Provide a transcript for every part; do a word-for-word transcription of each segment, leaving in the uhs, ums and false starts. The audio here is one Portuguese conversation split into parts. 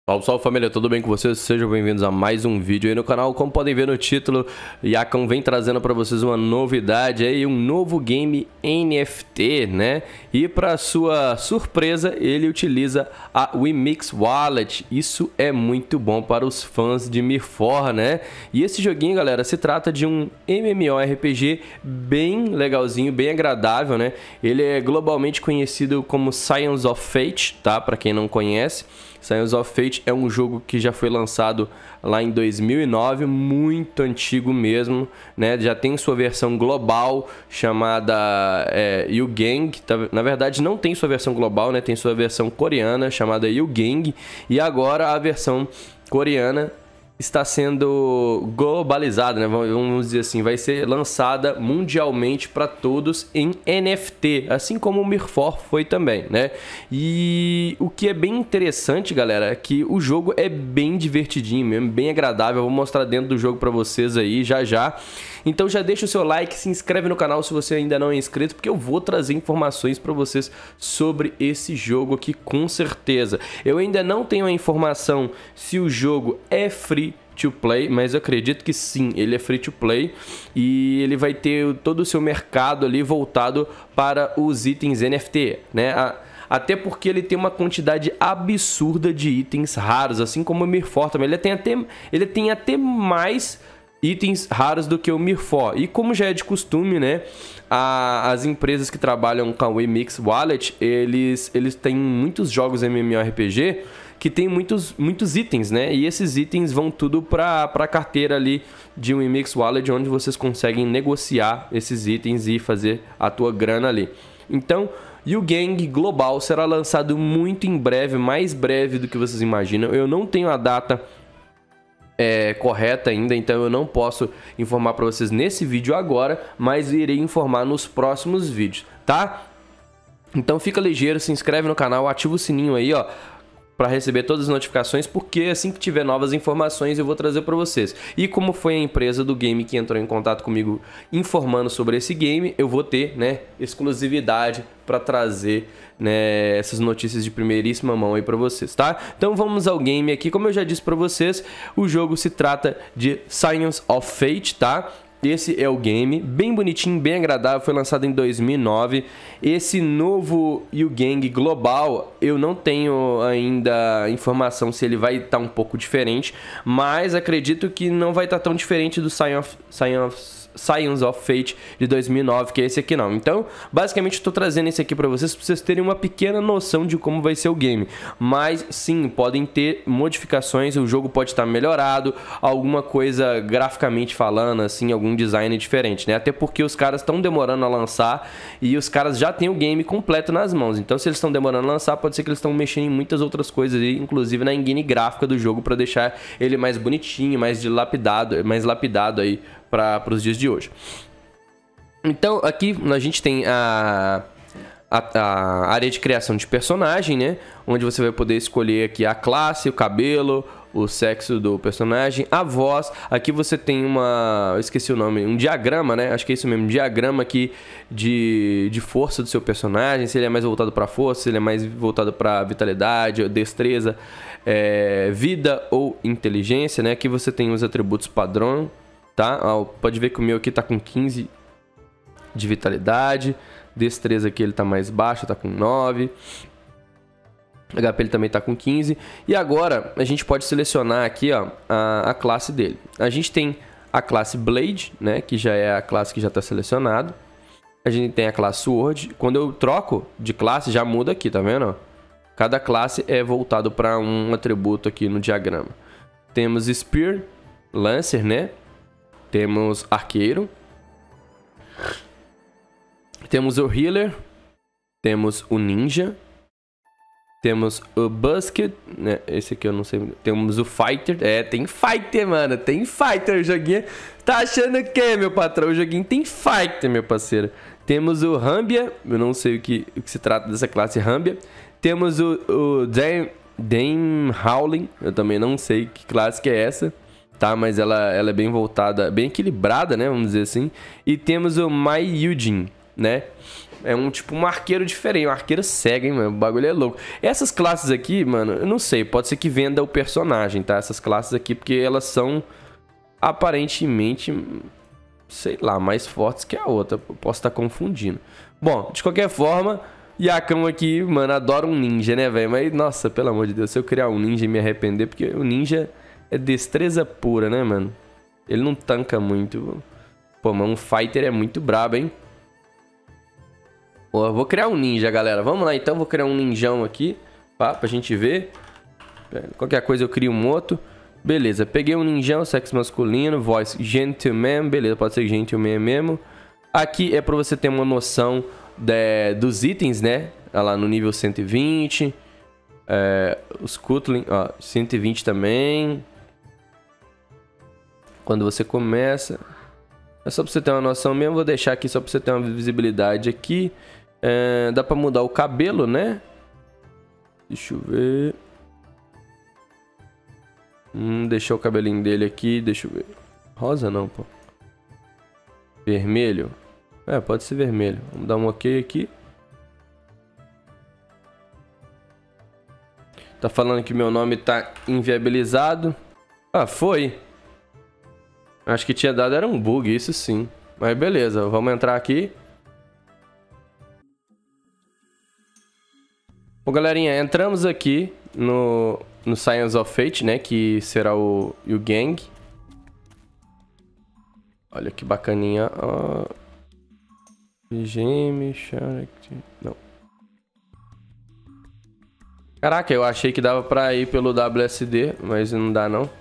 Salve, salve família, tudo bem com vocês? Sejam bem-vindos a mais um vídeo aí no canal. Como podem ver no título, Yakon vem trazendo para vocês uma novidade aí, um novo game N F T, né? E para sua surpresa, ele utiliza a Wemix Wallet. Isso é muito bom para os fãs de Mirfor, né? E esse joguinho, galera, se trata de um MMORPG bem legalzinho, bem agradável, né? Ele é globalmente conhecido como Science of Fate, tá? Para quem não conhece, Science of Fate é um jogo que já foi lançado lá em dois mil e nove, muito antigo mesmo, né? Já tem sua versão global chamada é, YouGang. Na verdade, não tem sua versão global, né? Tem sua versão coreana chamada YouGang. E agora a versão coreana está sendo globalizada, né? Vamos dizer assim, vai ser lançada mundialmente para todos em N F T, assim como o Mirfor foi também, né? E o que é bem interessante, galera, é que o jogo é bem divertidinho mesmo, bem agradável. Eu vou mostrar dentro do jogo para vocês aí já já. Então já deixa o seu like, se inscreve no canal se você ainda não é inscrito, porque eu vou trazer informações para vocês sobre esse jogo aqui com certeza. Eu ainda não tenho a informação se o jogo é free to play, mas eu acredito que sim, ele é free to play e ele vai ter todo o seu mercado ali voltado para os itens N F T, né? A Até porque ele tem uma quantidade absurda de itens raros, assim como o Mirfor também. Ele tem até, ele tem até mais itens raros do que o Mirfor. E como já é de costume, né, a, as empresas que trabalham com a Wemix Wallet, eles, eles têm muitos jogos MMORPG que tem muitos, muitos itens, né? E esses itens vão tudo para a carteira ali de Wemix Wallet, onde vocês conseguem negociar esses itens e fazer a tua grana ali. Então, YouGang Global será lançado muito em breve, mais breve do que vocês imaginam. Eu não tenho a data É, correta ainda, então eu não posso informar para vocês nesse vídeo agora, mas irei informar nos próximos vídeos, tá? Então fica ligeiro, se inscreve no canal, ativa o sininho aí, ó, para receber todas as notificações, porque assim que tiver novas informações eu vou trazer para vocês. E como foi a empresa do game que entrou em contato comigo informando sobre esse game, eu vou ter, né, exclusividade para trazer, né, essas notícias de primeiríssima mão aí para vocês, tá? Então vamos ao game aqui. Como eu já disse para vocês, o jogo se trata de Science of Fate, tá? Esse é o game, bem bonitinho, bem agradável, foi lançado em dois mil e nove. Esse novo YouGang Global, eu não tenho ainda informação se ele vai estar um pouco diferente, mas acredito que não vai estar tão diferente do Science of, Science, Science of Fate de dois mil e nove, que é esse aqui não. Então, basicamente, estou trazendo esse aqui para vocês, para vocês terem uma pequena noção de como vai ser o game. Mas, sim, podem ter modificações, o jogo pode estar melhorado, alguma coisa graficamente falando, assim, algum design diferente, né? Até porque os caras estão demorando a lançar e os caras já têm o game completo nas mãos. Então, se eles estão demorando a lançar, pode ser que eles estão mexendo em muitas outras coisas, inclusive na engine gráfica do jogo, para deixar ele mais bonitinho, mais dilapidado, mais lapidado aí para os dias de hoje. Então aqui a gente tem a, a, a área de criação de personagem, né? Onde você vai poder escolher aqui a classe, o cabelo, o sexo do personagem, a voz. Aqui você tem uma, eu esqueci o nome, um diagrama, né? Acho que é isso mesmo, um diagrama aqui de, de força do seu personagem, se ele é mais voltado para força, se ele é mais voltado para vitalidade, destreza, é, vida ou inteligência, né? Aqui você tem os atributos padrão, tá? Ó, pode ver que o meu aqui tá com quinze de vitalidade, destreza aqui ele tá mais baixo, tá com nove, H P ele também tá com quinze. E agora a gente pode selecionar aqui, ó, a, a classe dele. A gente tem a classe Blade, né, que já é a classe que já tá selecionado. A gente tem a classe Sword. Quando eu troco de classe já muda aqui, tá vendo? Cada classe é voltado para um atributo aqui no diagrama. Temos Spear, Lancer, né? Temos Arqueiro. Temos o Healer. Temos o Ninja. Temos o Basket, né? Esse aqui eu não sei. Temos o Fighter. É, tem Fighter, mano. Tem Fighter. O joguinho. Tá achando o que, meu patrão? O joguinho tem Fighter, meu parceiro. Temos o Rambia. Eu não sei o que, o que se trata dessa classe Rambia. Temos o, o Dame, Dame Howling. Eu também não sei que classe que é essa, tá? Mas ela, ela é bem voltada, bem equilibrada, né? Vamos dizer assim. E temos o Mai Yujin, né? É um tipo um arqueiro diferente, um arqueiro cego, hein, mano? O bagulho é louco. Essas classes aqui, mano, eu não sei, pode ser que venda o personagem, tá? Essas classes aqui, porque elas são aparentemente, sei lá, mais fortes que a outra. Eu posso estar confundindo. Bom, de qualquer forma, Yakão aqui, mano, adora um ninja, né, velho? Mas, nossa, pelo amor de Deus, se eu criar um ninja e me arrepender, porque o ninja é destreza pura, né, mano? Ele não tanca muito. Pô, mas um fighter é muito brabo, hein? Pô, eu vou criar um ninja, galera. Vamos lá, então. Vou criar um ninjão aqui, tá? Pra gente ver. Qualquer coisa eu crio um outro. Beleza, peguei um ninjão, sexo masculino, voz gentleman. Beleza, pode ser gentleman mesmo. Aqui é pra você ter uma noção de, dos itens, né? Olha lá, no nível cento e vinte. É, os Kutlin, ó, cento e vinte também. Quando você começa... É só pra você ter uma noção mesmo. Vou deixar aqui só pra você ter uma visibilidade aqui. É, dá pra mudar o cabelo, né? Deixa eu ver. Hum, deixar o cabelinho dele aqui. Deixa eu ver. Rosa não, pô. Vermelho. É, pode ser vermelho. Vamos dar um ok aqui. Tá falando que meu nome tá inviabilizado. Ah, foi. Acho que tinha dado, era um bug, isso sim. Mas beleza, vamos entrar aqui. Bom, galerinha, entramos aqui no, no Science of Fate, né? Que será o, o Gang. Olha que bacaninha. Ó. G M, Shark... Não. Caraca, eu achei que dava pra ir pelo W S D, mas não dá não.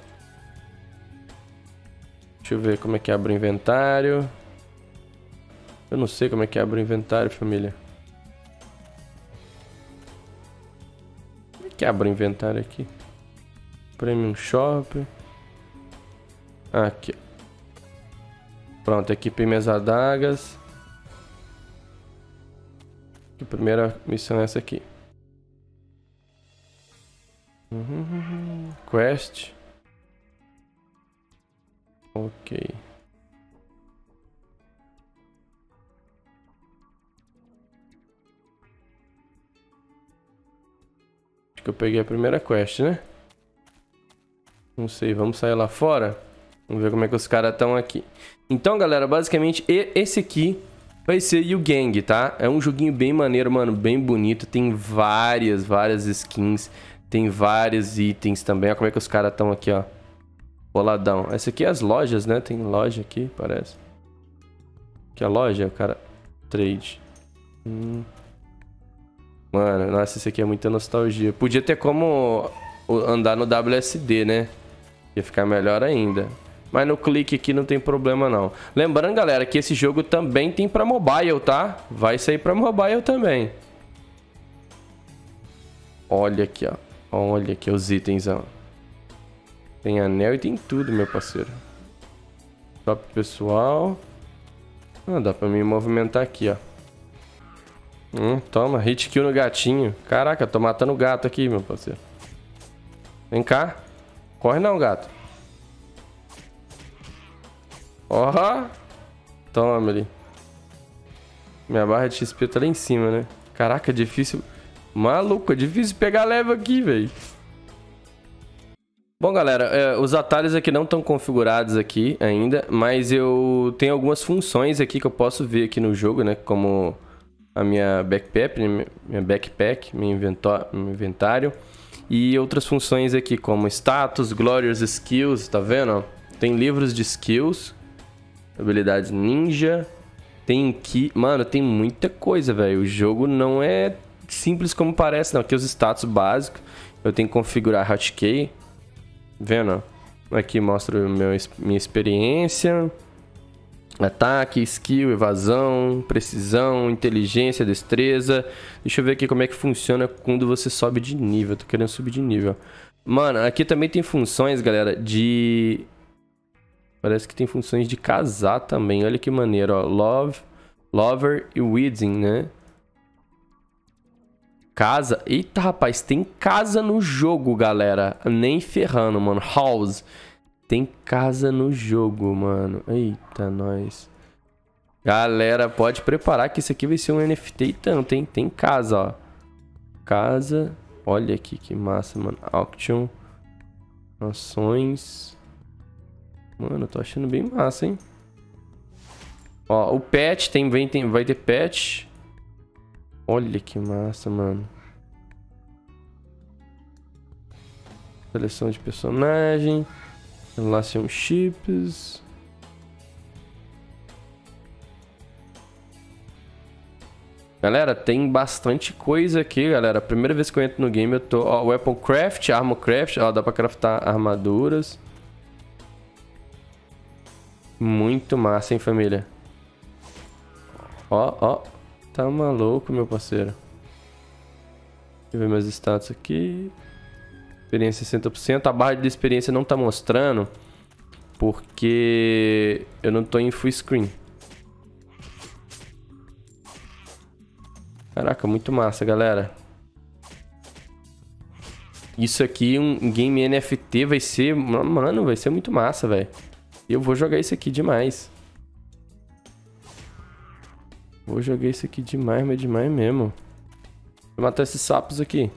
Deixa eu ver como é que abre o inventário. Eu não sei como é que abre o inventário, família. Como é que abre o inventário aqui? Premium Shop. Aqui. Pronto, equipei minhas adagas. A primeira missão é essa aqui. Uhum. Quest. Ok. Acho que eu peguei a primeira quest, né? Não sei, vamos sair lá fora. Vamos ver como é que os caras estão aqui. Então, galera, basicamente esse aqui vai ser o Gang, tá? É um joguinho bem maneiro, mano, bem bonito. Tem várias, várias skins. Tem vários itens também. Olha como é que os caras estão aqui, ó. Boladão. Essa aqui é as lojas, né? Tem loja aqui, parece. Aqui é a loja, o cara... Trade. Hum. Mano, nossa, isso aqui é muita nostalgia. Podia ter como andar no W S D, né? Ia ficar melhor ainda. Mas no clique aqui não tem problema, não. Lembrando, galera, que esse jogo também tem pra mobile, tá? Vai sair pra mobile também. Olha aqui, ó. Olha aqui os itens, ó. Tem anel e tem tudo, meu parceiro. Top pessoal. Ah, dá pra me movimentar aqui, ó. Hum, toma, hit kill no gatinho. Caraca, eu tô matando o gato aqui, meu parceiro. Vem cá. Corre não, gato. Ó. Toma ali. Minha barra de X P tá lá em cima, né? Caraca, difícil. Maluco, é difícil pegar leve aqui, velho. Bom, galera, é, os atalhos aqui não estão configurados aqui ainda, mas eu tenho algumas funções aqui que eu posso ver aqui no jogo, né? Como a minha backpack, minha backpack, meu inventário. E outras funções aqui, como status, glorious skills, tá vendo? Tem livros de skills, habilidades ninja, tem que... Mano, tem muita coisa, velho. O jogo não é simples como parece, não. Aqui os status básicos, eu tenho que configurar hotkey. Vendo? Aqui mostra o meu, minha experiência. Ataque, skill, evasão, precisão, inteligência, destreza. Deixa eu ver aqui como é que funciona quando você sobe de nível. Eu tô querendo subir de nível. Mano, aqui também tem funções, galera, de... Parece que tem funções de casar também. Olha que maneiro, ó. Love, Lover e Wedding, né? Casa. Eita, rapaz, tem casa no jogo, galera. Nem ferrando, mano. House. Tem casa no jogo, mano. Eita, nós. Galera, pode preparar que isso aqui vai ser um N F T e tanto, hein? Tem casa, ó. Casa. Olha aqui que massa, mano. Auction. Ações. Mano, eu tô achando bem massa, hein? Ó, o pet tem, vem, tem, vai ter pet. Olha que massa, mano. Seleção de personagem. Relationships. Galera, tem bastante coisa aqui, galera. Primeira vez que eu entro no game, eu tô... Ó, Weapon Craft, Armor Craft. Ó, dá pra craftar armaduras. Muito massa, hein, família? Ó, ó. Tá maluco, meu parceiro. Deixa eu ver meus status aqui. Experiência sessenta por cento. A barra de experiência não tá mostrando. Porque eu não tô em full screen. Caraca, muito massa, galera. Isso aqui, um game N F T vai ser... Mano, vai ser muito massa, velho. Eu vou jogar isso aqui demais. Vou jogar isso aqui demais, mas demais mesmo. Vou matar esses sapos aqui.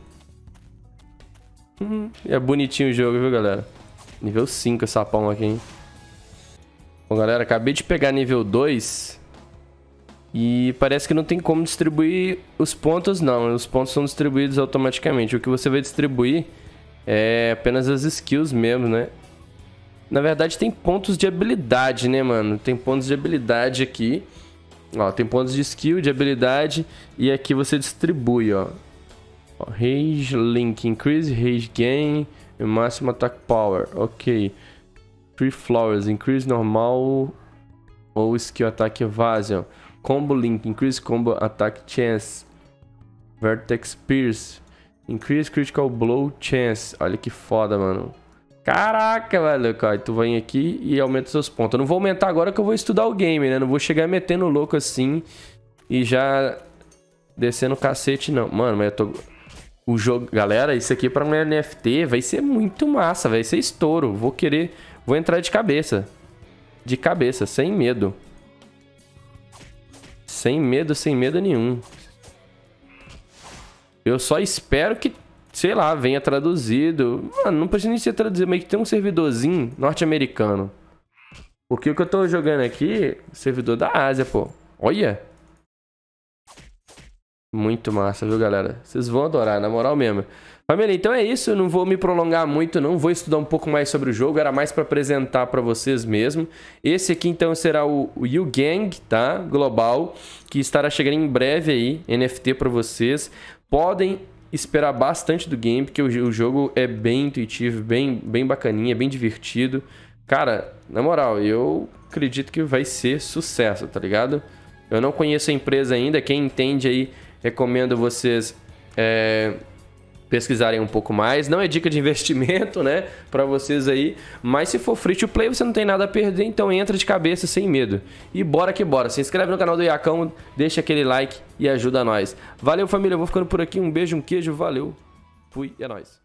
Hum, é bonitinho o jogo, viu, galera? Nível cinco esse sapão aqui, hein? Bom, galera, acabei de pegar nível dois... E parece que não tem como distribuir os pontos, não. Os pontos são distribuídos automaticamente. O que você vai distribuir é apenas as skills mesmo, né? Na verdade, tem pontos de habilidade, né, mano? Tem pontos de habilidade aqui. Ó, tem pontos de skill, de habilidade. E aqui você distribui, ó. ó Rage Link. Increase Rage Gain. E máximo Attack Power. Ok. Free Flowers. Increase normal. Ou Skill Attack Evasion. Combo Link, Increase Combo Attack Chance. Vertex Pierce. Increase Critical Blow Chance. Olha que foda, mano. Caraca, velho. Cara, tu vem aqui e aumenta seus pontos. Eu não vou aumentar agora que eu vou estudar o game, né? Não vou chegar metendo louco assim e já descendo o cacete, não. Mano, mas eu tô... O jogo... Galera, isso aqui pra um N F T vai ser muito massa. Vai ser estouro. Vou querer... Vou entrar de cabeça. De cabeça, sem medo. Sem medo, sem medo nenhum. Eu só espero que, sei lá, venha traduzido. Mano, não precisa nem ser traduzido, mas que tem um servidorzinho norte-americano. Porque o que eu tô jogando aqui, servidor da Ásia, pô. Olha. Muito massa, viu, galera? Vocês vão adorar, na moral mesmo. Família, então é isso. Eu não vou me prolongar muito, não. Vou estudar um pouco mais sobre o jogo. Era mais para apresentar para vocês mesmo. Esse aqui, então, será o, o YouGang, tá? Global. Que estará chegando em breve aí. N F T para vocês. Podem esperar bastante do game, porque o, o jogo é bem intuitivo, bem, bem bacaninha, bem divertido. Cara, na moral, eu acredito que vai ser sucesso, tá ligado? Eu não conheço a empresa ainda. Quem entende aí, recomendo vocês... É... pesquisarem um pouco mais. Não é dica de investimento, né, pra vocês aí, mas se for free to play, você não tem nada a perder, então entra de cabeça sem medo. E bora que bora. Se inscreve no canal do Iacão, deixa aquele like e ajuda nós. Valeu, família, eu vou ficando por aqui. Um beijo, um queijo, valeu. Fui, é nóis.